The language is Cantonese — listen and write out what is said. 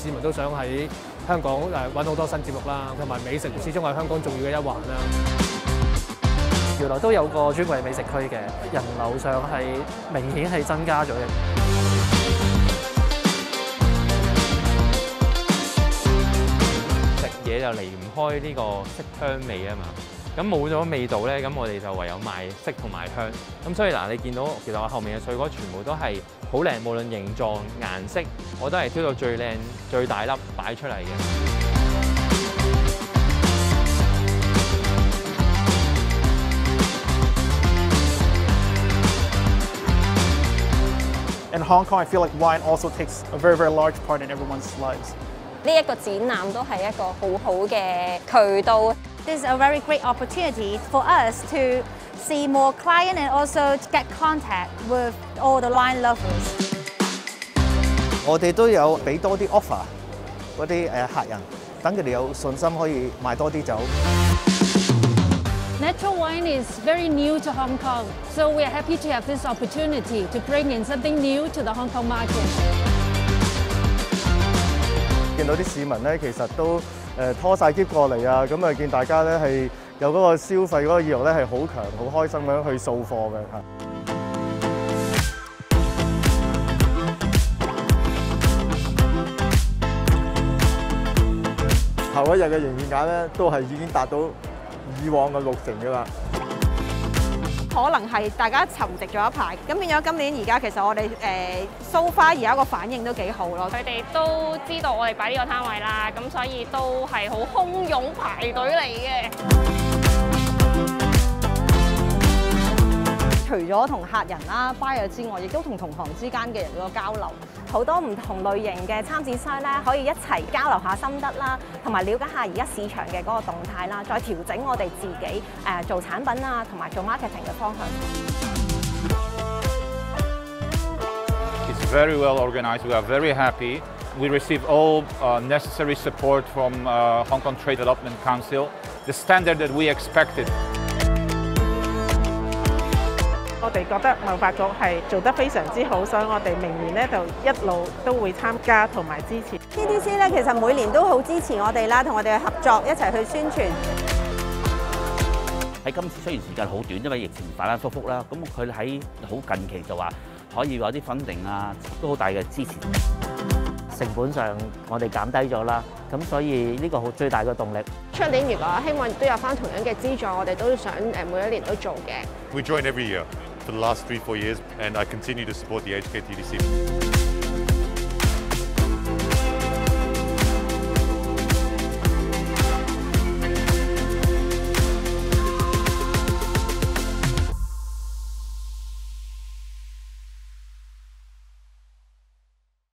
市民都想喺香港揾好多新節目啦，同埋美食始終係香港重要嘅一環啦。 原來都有個專櫃美食區嘅，人流上係明顯係增加咗嘅。 食嘢就離唔開呢個色香味啊嘛。咁冇咗味道咧，咁我哋就唯有賣色同埋香。咁所以嗱，你見到其實我後面嘅水果全部都係好靚，無論形狀、顏色，我都係挑到最靚、最大粒擺出嚟嘅。 In Hong Kong, I feel like wine also takes a very, very large part in everyone's lives. 呢一個展覽都係一個好好嘅渠道。 This is a very great opportunity for us to see more clients and also to get contact with all the wine lovers. 我哋都有俾多啲 offer 嗰啲客人，等佢哋有信心可以買多啲酒。 Natural wine is very new to Hong Kong, so we are happy to have this opportunity to bring in something new to the Hong Kong market. 見到啲市民咧，其實都拖晒篋過嚟啊，咁啊見大家咧係有嗰個消費嗰個意欲咧係好強、好開心咁樣去掃貨嘅嚇。頭一日嘅營業額咧都係已經達到以往嘅60%㗎啦。 可能係大家沉寂咗一排，咁變咗今年而家其實我哋so far而家個反應都幾好咯。 佢哋都知道我哋擺呢個攤位啦，咁所以都係好洶湧排隊嚟嘅。 除咗同客人啦、buyer 之外，亦都同同行之間嘅人個交流。 好多唔同類型嘅參展商咧，可以一齊交流下心得啦，同埋了解下而家市場嘅嗰個動態啦，再調整我哋自己做產品啊，同埋做 marketing 嘅方向。 It's very well organized. We are very happy. We receive all necessary support from Hong Kong Trade Development Council, the standard that we expected. 我哋覺得貿發局係做得非常之好，所以我哋明年咧就一路都會參加同埋支持。 TDC 咧其實每年都好支持我哋啦，同我哋合作一齊去宣傳。 喺今次雖然時間好短，因為疫情反反覆覆啦，咁佢喺好近期就話可以有啲funding啊，都好大嘅支持。 成本上我哋減低咗啦，咁所以呢個好最大嘅動力。 出年如果希望都有翻同樣嘅資助，我哋都想每一年都做嘅。 We join every year for the last 3-4 years, and I continue to support the HKTDC.